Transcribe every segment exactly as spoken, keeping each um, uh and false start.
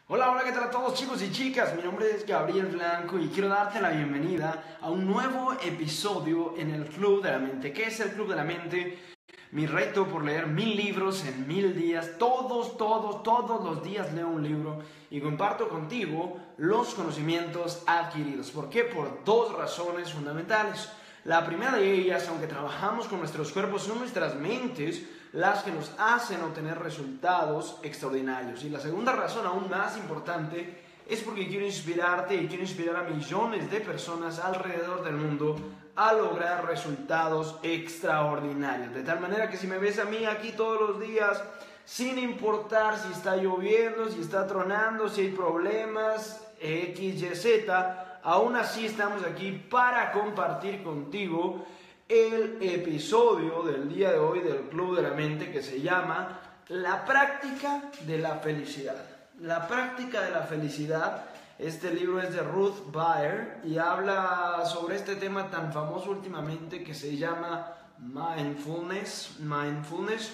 Hola, hola, ¿qué tal a todos chicos y chicas? Mi nombre es Gabriel Blanco y quiero darte la bienvenida a un nuevo episodio en el Club de la Mente. ¿Qué es el Club de la Mente? Mi reto por leer mil libros en mil días. Todos, todos, todos los días leo un libro y comparto contigo los conocimientos adquiridos. ¿Por qué? Por dos razones fundamentales. La primera de ellas, aunque trabajamos con nuestros cuerpos, son nuestras mentes las que nos hacen obtener resultados extraordinarios. Y la segunda razón, aún más importante, es porque quiero inspirarte y quiero inspirar a millones de personas alrededor del mundo a lograr resultados extraordinarios. De tal manera que si me ves a mí aquí todos los días, sin importar si está lloviendo, si está tronando, si hay problemas, X, Y, Z, aún así estamos aquí para compartir contigo el episodio del día de hoy del Club de la Mente que se llama La práctica de la felicidad. La práctica de la felicidad. Este libro es de Ruth Baer y habla sobre este tema tan famoso últimamente que se llama mindfulness, mindfulness.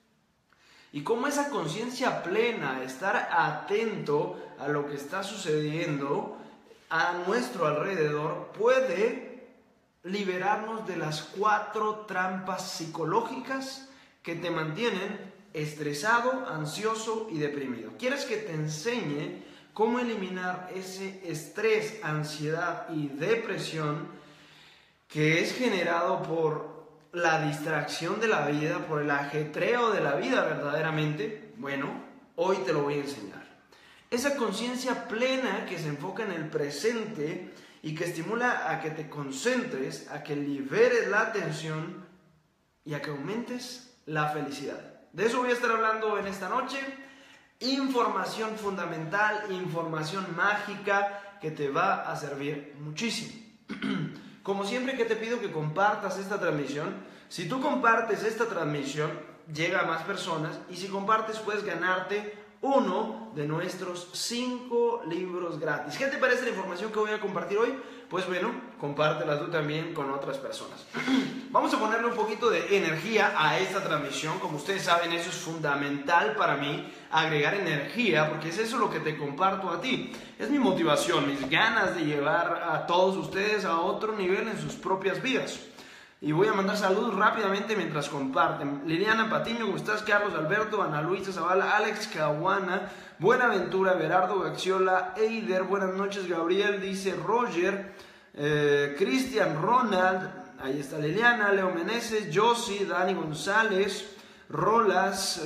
Y cómo esa conciencia plena, estar atento a lo que está sucediendo a nuestro alrededor, puede liberarnos de las cuatro trampas psicológicas que te mantienen estresado, ansioso y deprimido. ¿Quieres que te enseñe cómo eliminar ese estrés, ansiedad y depresión que es generado por la distracción de la vida, por el ajetreo de la vida verdaderamente? Bueno, hoy te lo voy a enseñar. Esa conciencia plena que se enfoca en el presente y que estimula a que te concentres, a que liberes la atención y a que aumentes la felicidad. De eso voy a estar hablando en esta noche. Información fundamental, información mágica que te va a servir muchísimo. Como siempre que te pido que compartas esta transmisión. Si tú compartes esta transmisión, llega a más personas y si compartes puedes ganarte uno de nuestros cinco libros gratis. ¿Qué te parece la información que voy a compartir hoy? Pues bueno, compártela tú también con otras personas. Vamos a ponerle un poquito de energía a esta transmisión. Como ustedes saben, eso es fundamental para mí, agregar energía, porque es eso lo que te comparto a ti. Es mi motivación, mis ganas de llevar a todos ustedes a otro nivel en sus propias vidas. Y voy a mandar saludos rápidamente mientras comparten. Liliana Patiño, ¿cómo estás? Carlos Alberto, Ana Luisa Zavala, Alex Caguana, Buenaventura, Berardo Gaxiola, Eider, buenas noches Gabriel, dice Roger, eh, Cristian Ronald, ahí está Liliana, Leo Meneses, Josie, Dani González, Rolas,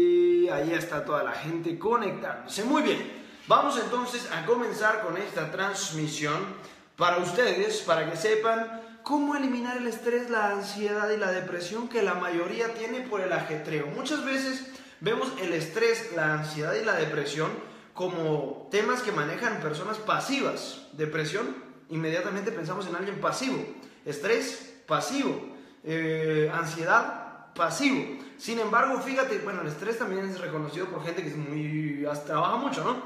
y ahí está toda la gente conectándose. Muy bien, vamos entonces a comenzar con esta transmisión para ustedes, para que sepan cómo eliminar el estrés, la ansiedad y la depresión que la mayoría tiene por el ajetreo. Muchas veces vemos el estrés, la ansiedad y la depresión como temas que manejan personas pasivas. Depresión, inmediatamente pensamos en alguien pasivo. Estrés, pasivo. Eh, ansiedad, pasivo. Sin embargo, fíjate, bueno, el estrés también es reconocido por gente que es muy, trabaja mucho, ¿no?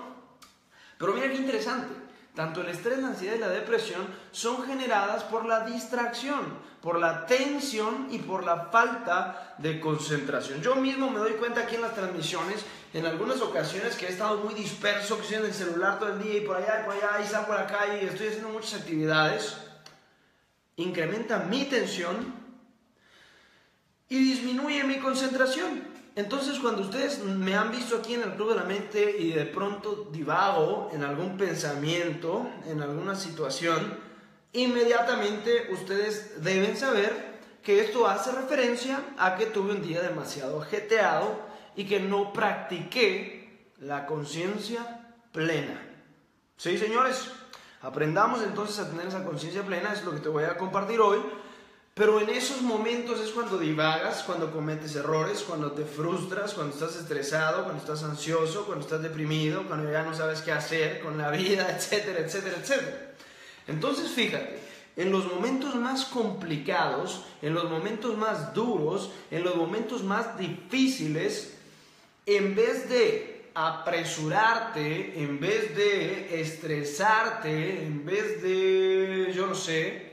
Pero mira qué interesante. Tanto el estrés, la ansiedad y la depresión son generadas por la distracción, por la tensión y por la falta de concentración. Yo mismo me doy cuenta aquí en las transmisiones, en algunas ocasiones que he estado muy disperso, que estoy en el celular todo el día y por allá y por allá y salgo a la calle y estoy haciendo muchas actividades, incrementa mi tensión y disminuye mi concentración. Entonces, cuando ustedes me han visto aquí en el Club de la Mente y de pronto divago en algún pensamiento, en alguna situación, inmediatamente ustedes deben saber que esto hace referencia a que tuve un día demasiado ajetreado y que no practiqué la conciencia plena. ¿Sí, señores? Aprendamos entonces a tener esa conciencia plena, es lo que te voy a compartir hoy. Pero en esos momentos es cuando divagas, cuando cometes errores, cuando te frustras, cuando estás estresado, cuando estás ansioso, cuando estás deprimido, cuando ya no sabes qué hacer con la vida, etcétera, etcétera, etcétera. Entonces fíjate, en los momentos más complicados, en los momentos más duros, en los momentos más difíciles, en vez de apresurarte, en vez de estresarte, en vez de, yo no sé,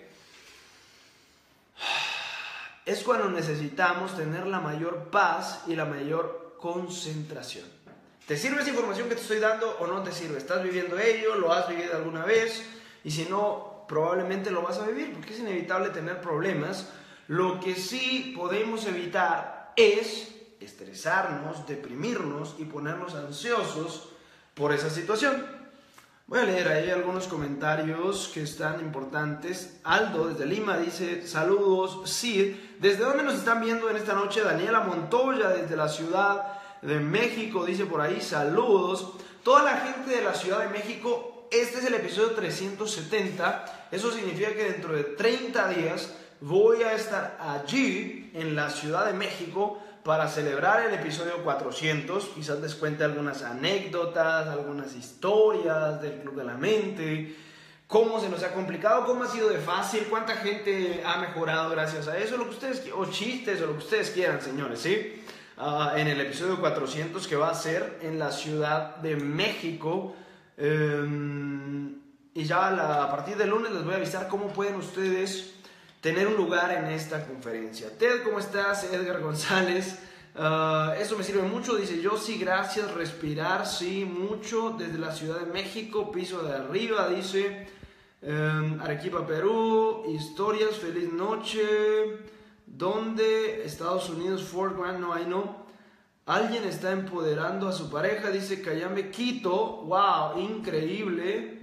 es cuando necesitamos tener la mayor paz y la mayor concentración. ¿Te sirve esa información que te estoy dando o no te sirve? ¿Estás viviendo ello? ¿Lo has vivido alguna vez? Y si no, probablemente lo vas a vivir porque es inevitable tener problemas. Lo que sí podemos evitar es estresarnos, deprimirnos y ponernos ansiosos por esa situación. Voy a leer ahí algunos comentarios que están importantes. Aldo desde Lima dice, saludos. Sid, ¿desde dónde nos están viendo en esta noche? Daniela Montoya desde la Ciudad de México dice por ahí, saludos. Toda la gente de la Ciudad de México, este es el episodio trescientos setenta. Eso significa que dentro de treinta días voy a estar allí en la Ciudad de México para celebrar el episodio cuatrocientos. Quizás les cuente algunas anécdotas, algunas historias del Club de la Mente, cómo se nos ha complicado, cómo ha sido de fácil, cuánta gente ha mejorado gracias a eso, lo que ustedes, o chistes o lo que ustedes quieran, señores, ¿sí? Uh, en el episodio cuatrocientos que va a ser en la Ciudad de México. Um, y ya la, a partir del lunes les voy a avisar cómo pueden ustedes tener un lugar en esta conferencia. Ted, ¿cómo estás? Edgar González, uh, eso me sirve mucho, dice yo, sí, gracias, respirar, sí, mucho, desde la Ciudad de México, piso de arriba, dice, um, Arequipa, Perú, historias, feliz noche, ¿dónde? Estados Unidos, Fort Grant, no, ahí no, alguien está empoderando a su pareja, dice Cayambe, Quito, wow, increíble.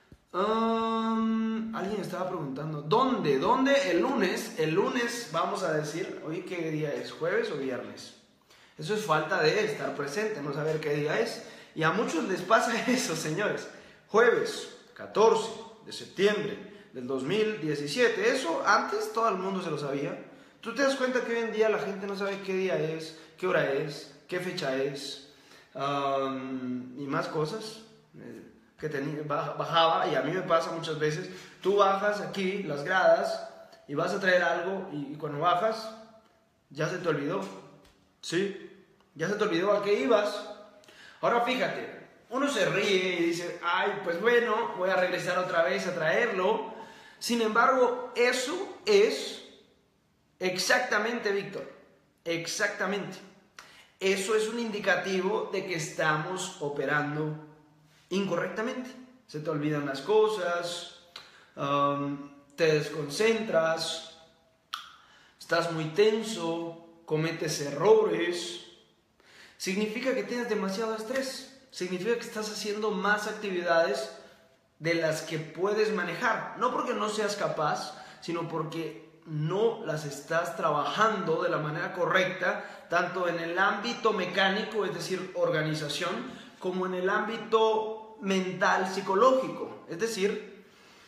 Um, alguien estaba preguntando, ¿dónde? ¿Dónde? El lunes, el lunes vamos a decir, hoy qué día es, jueves o viernes. Eso es falta de estar presente, no saber qué día es. Y a muchos les pasa eso, señores. Jueves catorce de septiembre del dos mil diecisiete, eso antes todo el mundo se lo sabía. Tú te das cuenta que hoy en día la gente no sabe qué día es, qué hora es, qué fecha es, um, y más cosas que tenía, bajaba, y a mí me pasa muchas veces, tú bajas aquí las gradas y vas a traer algo y, y cuando bajas ya se te olvidó, ¿sí? Ya se te olvidó a qué ibas. Ahora fíjate, uno se ríe y dice, ay, pues bueno, voy a regresar otra vez a traerlo. Sin embargo, eso es exactamente, Víctor, exactamente. Eso es un indicativo de que estamos operando incorrectamente. Se te olvidan las cosas, um, te desconcentras, estás muy tenso, cometes errores. Significa que tienes demasiado estrés. Significa que estás haciendo más actividades de las que puedes manejar. No porque no seas capaz, sino porque no las estás trabajando de la manera correcta, tanto en el ámbito mecánico, es decir, organización, como en el ámbito mental, psicológico, es decir,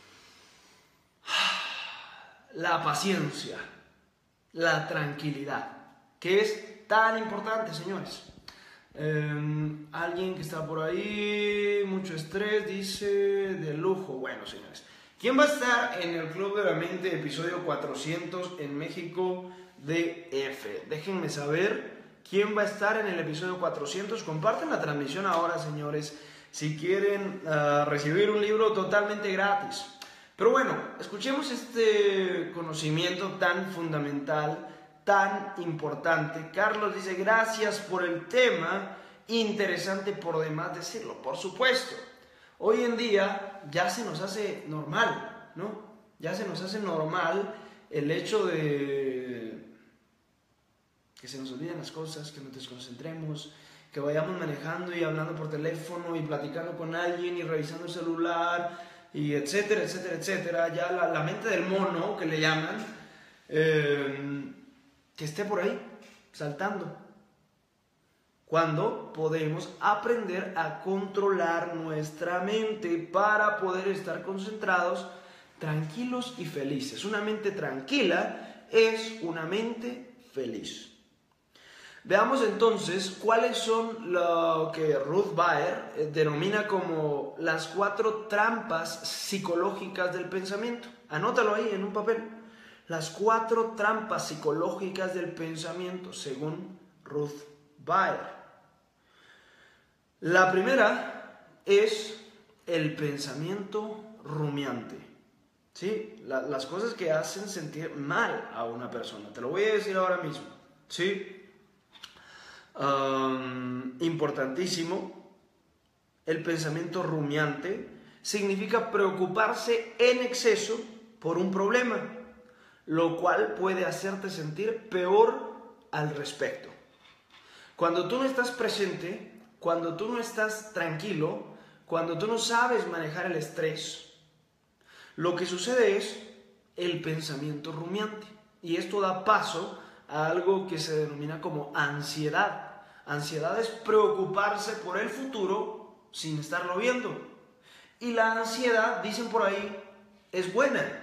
la paciencia, la tranquilidad, que es tan importante, señores. Eh, alguien que está por ahí, mucho estrés, dice, de lujo. Bueno, señores, ¿quién va a estar en el Club de la Mente, episodio cuatrocientos en México D F? Déjenme saber quién va a estar en el episodio cuatrocientos. Comparten la transmisión ahora, señores, si quieren uh, recibir un libro totalmente gratis. Pero bueno, escuchemos este conocimiento tan fundamental, tan importante. Carlos dice, gracias por el tema, interesante por demás decirlo. Por supuesto, hoy en día ya se nos hace normal, ¿no? Ya se nos hace normal el hecho de que se nos olviden las cosas, que nos desconcentremos, que vayamos manejando y hablando por teléfono y platicando con alguien y revisando el celular y etcétera, etcétera, etcétera. Ya la, la mente del mono, que le llaman, eh, que esté por ahí, saltando. Cuando podemos aprender a controlar nuestra mente para poder estar concentrados, tranquilos y felices. Una mente tranquila es una mente feliz. Veamos entonces cuáles son lo que Ruth Baer eh, denomina como las cuatro trampas psicológicas del pensamiento. Anótalo ahí en un papel. Las cuatro trampas psicológicas del pensamiento, según Ruth Baer. La primera es el pensamiento rumiante. ¿Sí? La, las cosas que hacen sentir mal a una persona. Te lo voy a decir ahora mismo. ¿Sí? um, importantísimo. El pensamiento rumiante significa preocuparse en exceso por un problema, lo cual puede hacerte sentir peor al respecto. Cuando tú no estás presente, cuando tú no estás tranquilo, cuando tú no sabes manejar el estrés, lo que sucede es el pensamiento rumiante. Y esto da paso a algo que se denomina como ansiedad. Ansiedad es preocuparse por el futuro sin estarlo viendo. Y la ansiedad, dicen por ahí, es buena.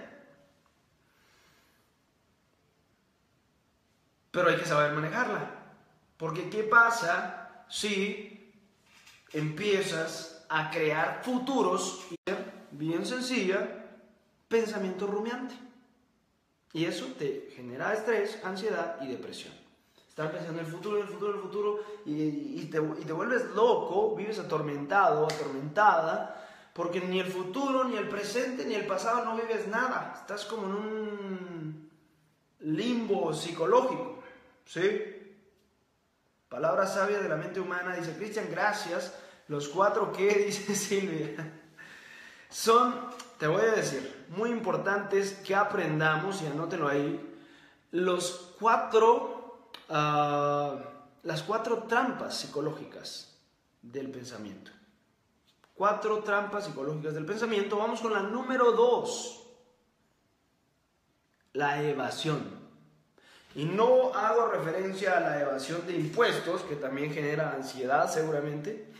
Pero hay que saber manejarla. Porque ¿qué pasa si empiezas a crear futuros? Bien sencilla, pensamiento rumiante. Y eso te genera estrés, ansiedad y depresión. Estar pensando en el futuro, el futuro, el futuro, y, y, te, y te vuelves loco, vives atormentado, atormentada, porque ni el futuro, ni el presente, ni el pasado no vives nada. Estás como en un limbo psicológico, ¿sí? Palabra sabia de la mente humana, dice Cristian, gracias. Los cuatro que, dice Silvia, son, te voy a decir, muy importantes que aprendamos, y anótelo ahí, los cuatro, uh, las cuatro trampas psicológicas del pensamiento. Cuatro trampas psicológicas del pensamiento. Vamos con la número dos, la evasión. Y no hago referencia a la evasión de impuestos, que también genera ansiedad seguramente,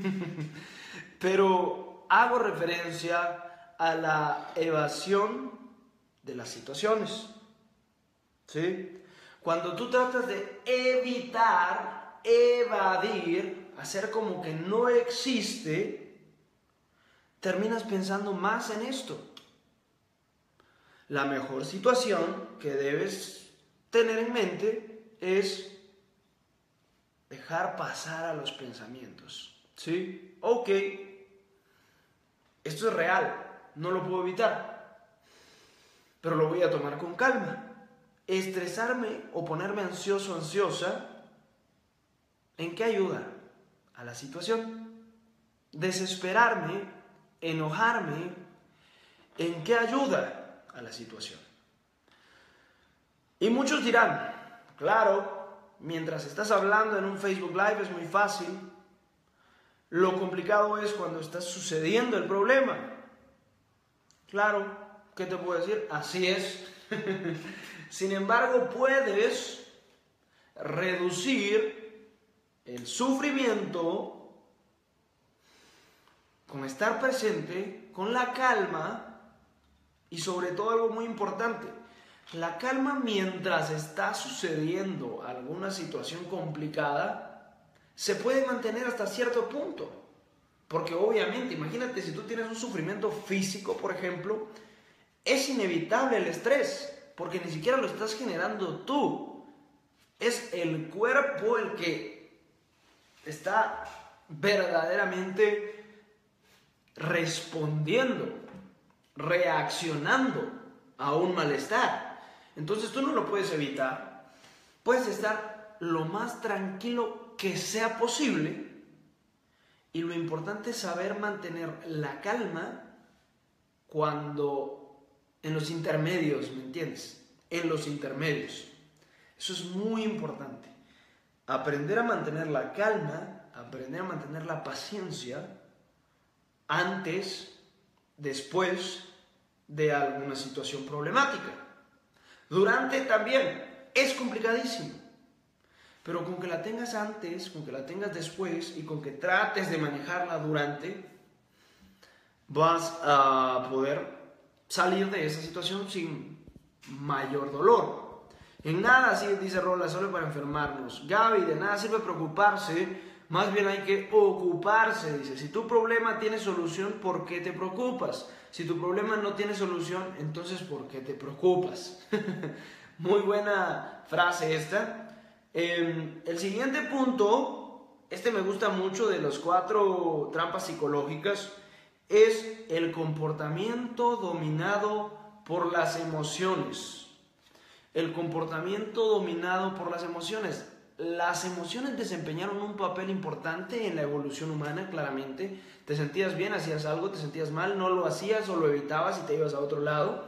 pero hago referencia a la evasión de las situaciones, ¿sí? Cuando tú tratas de evitar, evadir, hacer como que no existe, terminas pensando más en esto. La mejor situación que debes tener en mente es dejar pasar a los pensamientos, ¿sí? Ok, esto es real, no lo puedo evitar, pero lo voy a tomar con calma. Estresarme o ponerme ansioso, ansiosa, ¿en qué ayuda? A la situación. Desesperarme, enojarme, ¿en qué ayuda? A la situación. Y muchos dirán, claro, mientras estás hablando en un Facebook Live es muy fácil, lo complicado es cuando está sucediendo el problema. Claro, ¿qué te puedo decir? Así es. Sin embargo, puedes reducir el sufrimiento con estar presente, con la calma y sobre todo algo muy importante, la calma mientras está sucediendo alguna situación complicada se puede mantener hasta cierto punto. Porque obviamente, imagínate si tú tienes un sufrimiento físico, por ejemplo, es inevitable el estrés, porque ni siquiera lo estás generando tú. Es el cuerpo el que está verdaderamente respondiendo, reaccionando a un malestar. Entonces tú no lo puedes evitar. Puedes estar lo más tranquilo que sea posible. Y lo importante es saber mantener la calma cuando en los intermedios, ¿me entiendes? En los intermedios. Eso es muy importante. Aprender a mantener la calma, aprender a mantener la paciencia antes, después de alguna situación problemática. Durante también es complicadísimo. Pero con que la tengas antes, con que la tengas después y con que trates de manejarla durante, vas a poder salir de esa situación sin mayor dolor. En nada, así dice Rola, solo para enfermarnos. Gaby, de nada sirve preocuparse, más bien hay que ocuparse. Dice, si tu problema tiene solución, ¿por qué te preocupas? Si tu problema no tiene solución, entonces ¿por qué te preocupas? Muy buena frase esta. Eh, el siguiente punto, este me gusta mucho de las cuatro trampas psicológicas, es el comportamiento dominado por las emociones. El comportamiento dominado por las emociones. las emociones desempeñaron un papel importante en la evolución humana, claramente. Te sentías bien, hacías algo, te sentías mal, no lo hacías o lo evitabas y te ibas a otro lado.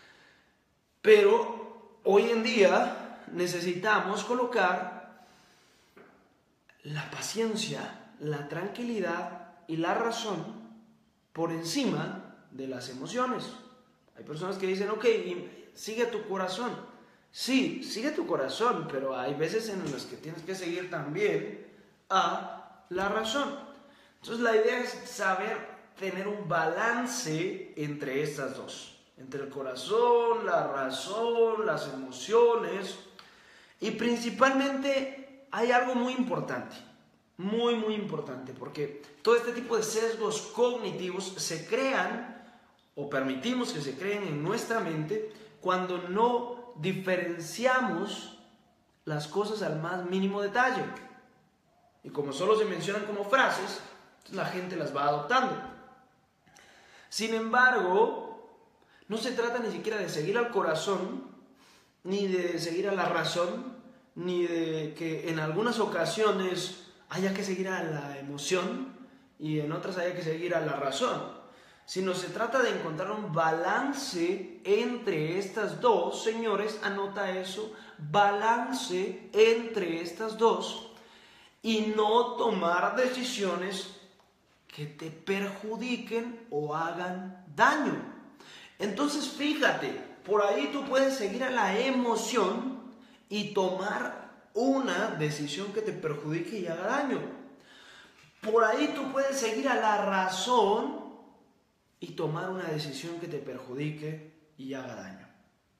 Pero hoy en día necesitamos colocar la paciencia, la tranquilidad y la razón por encima de las emociones. Hay personas que dicen, ok, sigue tu corazón. Sí, sigue tu corazón, pero hay veces en las que tienes que seguir también a la razón. Entonces la idea es saber tener un balance entre estas dos, entre el corazón, la razón, las emociones. Y principalmente hay algo muy importante, muy muy importante, porque todo este tipo de sesgos cognitivos se crean o permitimos que se creen en nuestra mente cuando no diferenciamos las cosas al más mínimo detalle. Y como solo se mencionan como frases, la gente las va adoptando. Sin embargo, no se trata ni siquiera de seguir al corazón, ni de seguir a la razón, ni de que en algunas ocasiones haya que seguir a la emoción y en otras haya que seguir a la razón, sino se trata de encontrar un balance entre estas dos. Señores, anota eso, balance entre estas dos, y no tomar decisiones que te perjudiquen o hagan daño. Entonces fíjate, por ahí tú puedes seguir a la emoción y tomar una decisión que te perjudique y haga daño. Por ahí tú puedes seguir a la razón y tomar una decisión que te perjudique y haga daño.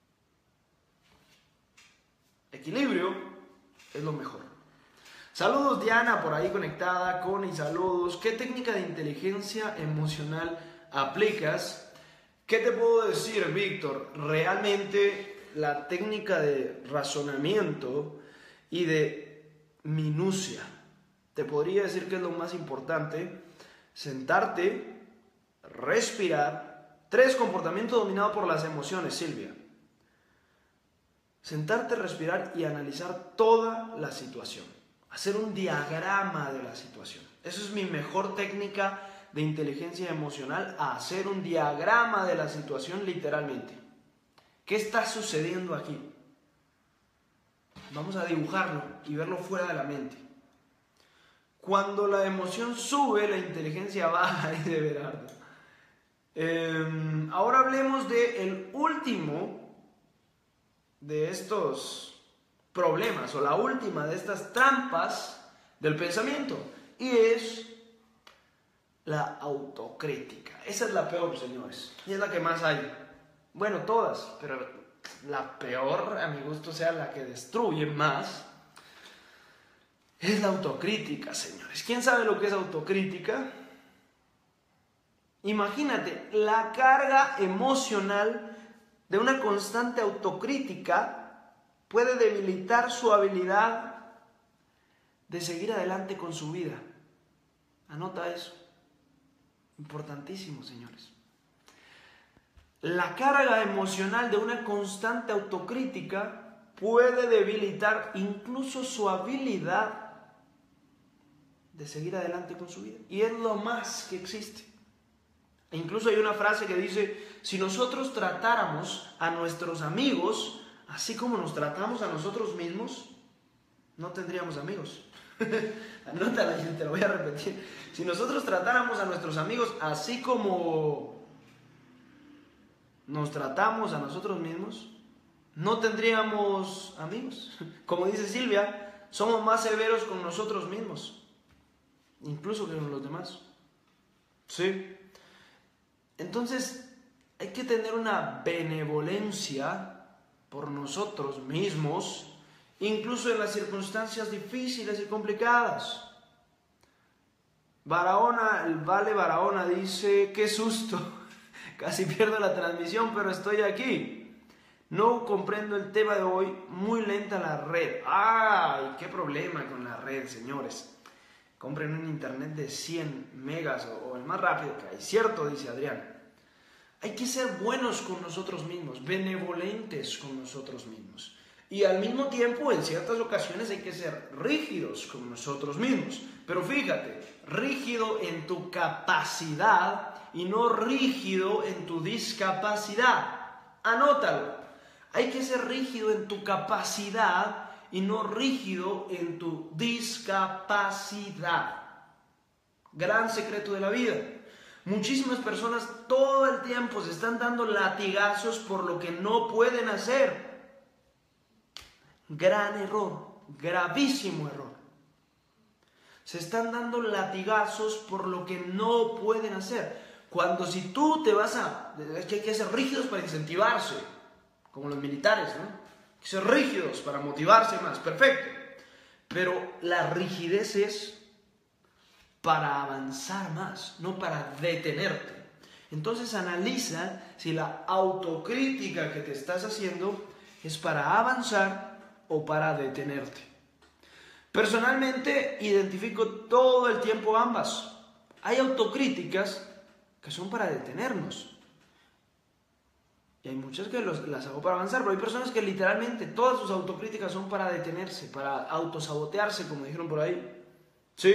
Equilibrio es lo mejor. Saludos Diana, por ahí conectada, Connie, saludos. ¿Qué técnica de inteligencia emocional aplicas? ¿Qué te puedo decir, Víctor? Realmente la técnica de razonamiento y de minucia. Te podría decir que es lo más importante. Sentarte, respirar. Tres, comportamiento dominado por las emociones, Silvia. Sentarte, respirar y analizar toda la situación. Hacer un diagrama de la situación. Esa es mi mejor técnica de inteligencia emocional, a hacer un diagrama de la situación literalmente. ¿Qué está sucediendo aquí? Vamos a dibujarlo y verlo fuera de la mente. Cuando la emoción sube, la inteligencia baja y de verdad. Eh, ahora hablemos del último de estos problemas, o la última de estas trampas del pensamiento, y es la autocrítica. Esa es la peor, señores, y es la que más hay. Bueno, todas, pero la peor, a mi gusto, sea la que destruye más, es la autocrítica, señores. ¿Quién sabe lo que es autocrítica? Imagínate la carga emocional de una constante autocrítica puede debilitar su habilidad de seguir adelante con su vida. Anota eso. Importantísimo, señores. La carga emocional de una constante autocrítica puede debilitar incluso su habilidad de seguir adelante con su vida. Y es lo más que existe. E incluso hay una frase que dice, si nosotros tratáramos a nuestros amigos así como nos tratamos a nosotros mismos, no tendríamos amigos. Anótala, te lo voy a repetir. Si nosotros tratáramos a nuestros amigos así como nos tratamos a nosotros mismos, no tendríamos amigos. Como dice Silvia, somos más severos con nosotros mismos, incluso que con los demás. Sí. Entonces, hay que tener una benevolencia por nosotros mismos, incluso en las circunstancias difíciles y complicadas. Barahona, el Vale Barahona dice, qué susto, casi pierdo la transmisión, pero estoy aquí. No comprendo el tema de hoy, muy lenta la red. ¡Ay, qué problema con la red, señores! Compren un internet de cien megas o, o el más rápido que hay, ¿cierto? Dice Adrián. Hay que ser buenos con nosotros mismos, benevolentes con nosotros mismos. Y al mismo tiempo, en ciertas ocasiones hay que ser rígidos con nosotros mismos. Pero fíjate, rígido en tu capacidad y no rígido en tu discapacidad. Anótalo. Hay que ser rígido en tu capacidad y no rígido en tu discapacidad. Gran secreto de la vida. Muchísimas personas todo el tiempo se están dando latigazos por lo que no pueden hacer. Gran error, gravísimo error. Se están dando latigazos por lo que no pueden hacer. Cuando si tú te vas a... Es que hay que ser rígidos para incentivarse, como los militares, ¿no? Hay que ser rígidos para motivarse más, perfecto. Pero la rigidez es para avanzar más, no para detenerte. Entonces analiza si la autocrítica que te estás haciendo es para avanzar o para detenerte. Personalmente identifico todo el tiempo ambas. Hay autocríticas que son para detenernos y hay muchas que los, las hago para avanzar, pero hay personas que literalmente todas sus autocríticas son para detenerse, para autosabotearse, como dijeron por ahí. ¿Sí?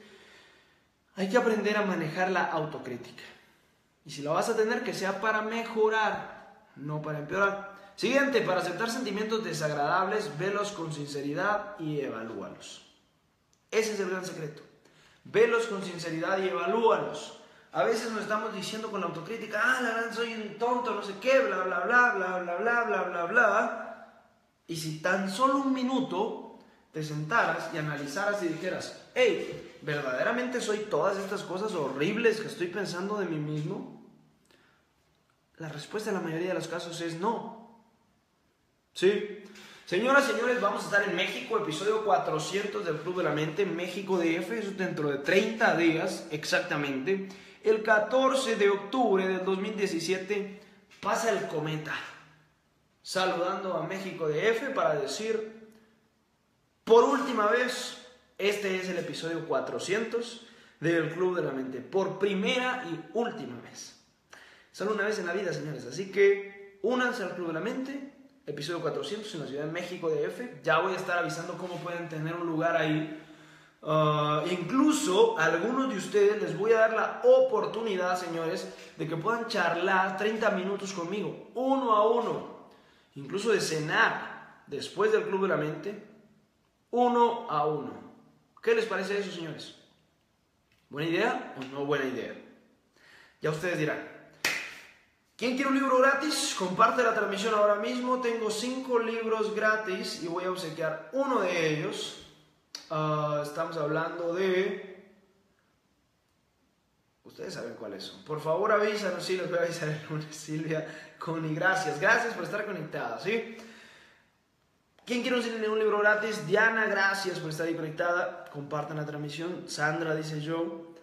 Hay que aprender a manejar la autocrítica, y si la vas a tener, que sea para mejorar, no para empeorar. Siguiente, para aceptar sentimientos desagradables, velos con sinceridad y evalúalos. Ese es el gran secreto. Velos con sinceridad y evalúalos. A veces nos estamos diciendo con la autocrítica, ah, la verdad soy un tonto, no sé qué, bla, bla, bla, bla, bla, bla, bla, bla, bla. Y si tan solo un minuto te sentaras y analizaras y dijeras, hey, ¿verdaderamente soy todas estas cosas horribles que estoy pensando de mí mismo? La respuesta en la mayoría de los casos es no. ¿Sí? Señoras y señores, vamos a estar en México, episodio cuatrocientos del Club de la Mente, México D F, eso dentro de treinta días exactamente. El catorce de octubre del dos mil diecisiete pasa el cometa, saludando a México D F para decir, por última vez, este es el episodio cuatrocientos del Club de la Mente, por primera y última vez. Solo una vez en la vida, señores, así que únanse al Club de la Mente. Episodio cuatrocientos en la Ciudad de México D F. Ya voy a estar avisando cómo pueden tener un lugar ahí. Uh, incluso a algunos de ustedes les voy a dar la oportunidad, señores, de que puedan charlar treinta minutos conmigo, uno a uno. Incluso de cenar después del Club de la Mente, uno a uno. ¿Qué les parece eso, señores? ¿Buena idea o no buena idea? Ya ustedes dirán. ¿Quién quiere un libro gratis? Comparte la transmisión ahora mismo. Tengo cinco libros gratis y voy a obsequiar uno de ellos. Uh, estamos hablando de... Ustedes saben cuáles son. Por favor avísanos, sí, les voy a avisar el lunes. Silvia Connie, gracias. Gracias por estar conectada, ¿sí? ¿Quién quiere un libro gratis? Diana, gracias por estar ahí conectada. Compartan la transmisión. Sandra, dice yo.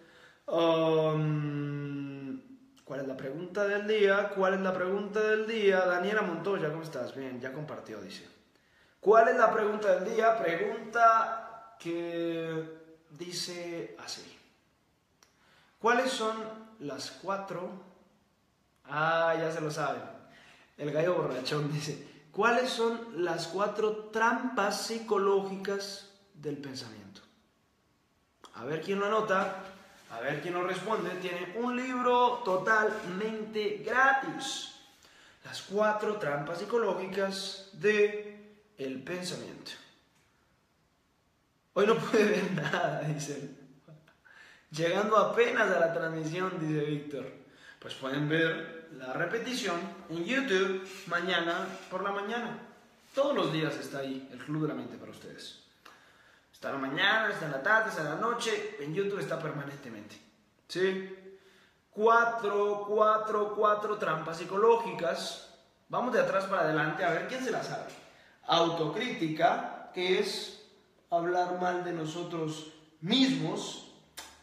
Um... ¿Cuál es la pregunta del día? ¿Cuál es la pregunta del día? Daniela Montoya, ¿cómo estás? Bien, ya compartió, dice. ¿Cuál es la pregunta del día? Pregunta que dice así. ¿Cuáles son las cuatro? Ah, ya se lo saben. El gallo borrachón dice. ¿Cuáles son las cuatro trampas psicológicas del pensamiento? A ver quién lo anota. A ver quién nos responde. Tiene un libro totalmente gratis. Las cuatro trampas psicológicas del pensamiento. Hoy no puede ver nada, dice él. Llegando apenas a la transmisión, dice Víctor. Pues pueden ver la repetición en YouTube mañana por la mañana. Todos los días está ahí el Club de la Mente para ustedes. Está en la mañana, está en la tarde, está en la noche, en YouTube está permanentemente. ¿Sí? Cuatro, cuatro, cuatro trampas psicológicas. Vamos de atrás para adelante a ver quién se la sabe. Autocrítica, que es hablar mal de nosotros mismos.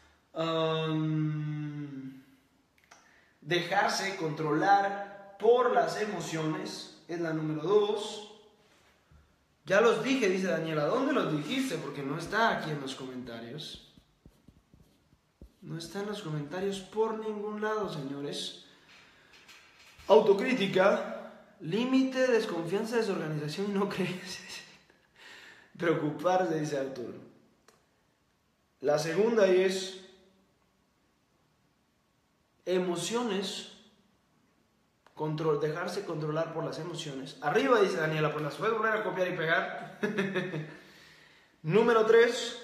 Um, dejarse controlar por las emociones, es la número dos. Ya los dije, dice Daniela. ¿Dónde los dijiste? Porque no está aquí en los comentarios. No está en los comentarios por ningún lado, señores. Autocrítica Límite, desconfianza, desorganización y no creencia. Preocuparse, dice Arturo. La segunda es emociones. Control, dejarse controlar por las emociones. Arriba, dice Daniela, pues las puedes volver a copiar y pegar. Número tres.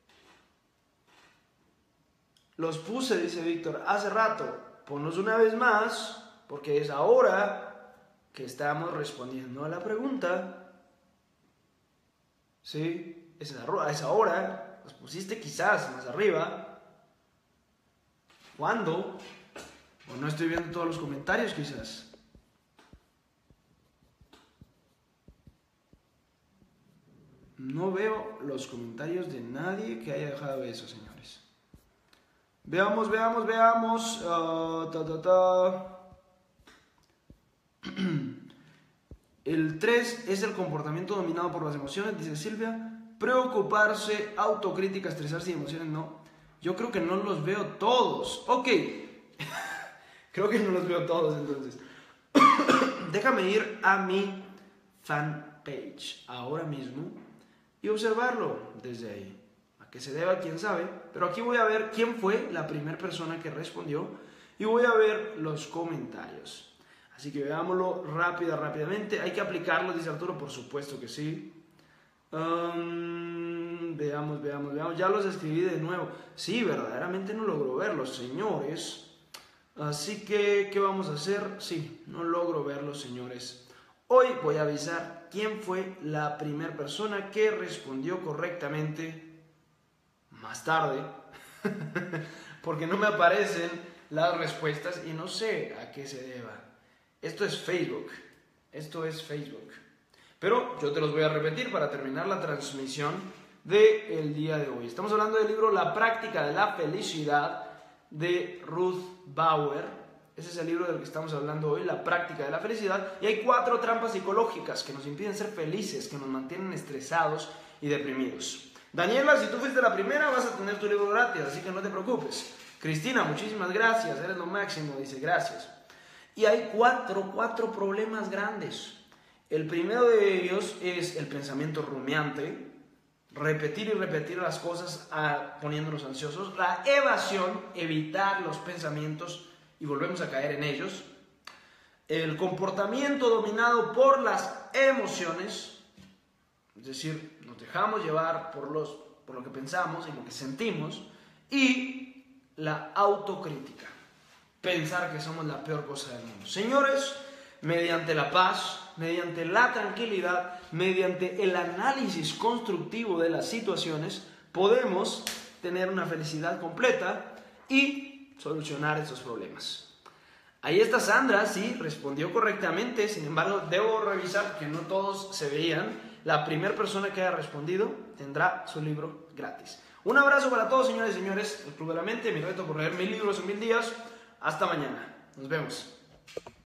Los puse, dice Víctor, hace rato. Ponlos una vez más, porque es ahora que estamos respondiendo a la pregunta. ¿Sí? Es a esa hora. Los pusiste quizás más arriba. ¿Cuándo? O no estoy viendo todos los comentarios, quizás. No veo los comentarios de nadie que haya dejado eso, señores. Veamos, veamos, veamos. Uh, ta, ta, ta. El tres es el comportamiento dominado por las emociones, dice Silvia. Preocuparse, autocrítica, estresarse y emociones, no. Yo creo que no los veo todos. Ok. Creo que no los veo todos, entonces. Déjame ir a mi fanpage ahora mismo y observarlo desde ahí. A qué se deba, quién sabe. Pero aquí voy a ver quién fue la primera persona que respondió y voy a ver los comentarios. Así que veámoslo rápida, rápidamente. ¿Hay que aplicarlo, dice Arturo? Por supuesto que sí. Um, veamos, veamos, veamos. Ya los escribí de nuevo. Sí, verdaderamente no logro verlos, señores. Así que, ¿qué vamos a hacer? Sí, no logro verlos, señores. Hoy voy a avisar quién fue la primera persona que respondió correctamente más tarde. Porque no me aparecen las respuestas y no sé a qué se deba. Esto es Facebook. Esto es Facebook. Pero yo te los voy a repetir para terminar la transmisión del día de hoy. Estamos hablando del libro La práctica de la felicidad de Ruth Bauer. Ese es el libro del que estamos hablando hoy, La práctica de la felicidad. Y hay cuatro trampas psicológicas que nos impiden ser felices, que nos mantienen estresados y deprimidos. Daniela, si tú fuiste la primera, vas a tener tu libro gratis, así que no te preocupes. Cristina, muchísimas gracias, eres lo máximo, dice gracias. Y hay cuatro, cuatro problemas grandes. El primero de ellos es el pensamiento rumiante. Repetir y repetir las cosas a, poniéndonos ansiosos. La evasión, evitar los pensamientos y volvemos a caer en ellos. El comportamiento dominado por las emociones, es decir, nos dejamos llevar por, los, por lo que pensamos y lo que sentimos. Y la autocrítica, pensar que somos la peor cosa del mundo. Señores, mediante la paz, mediante la tranquilidad, mediante el análisis constructivo de las situaciones, podemos tener una felicidad completa y solucionar estos problemas. Ahí está Sandra, sí, respondió correctamente, sin embargo, debo revisar que no todos se veían. La primera persona que haya respondido tendrá su libro gratis. Un abrazo para todos, señores y señores. El Club de la Mente, mi reto por leer mil libros en mil días. Hasta mañana. Nos vemos.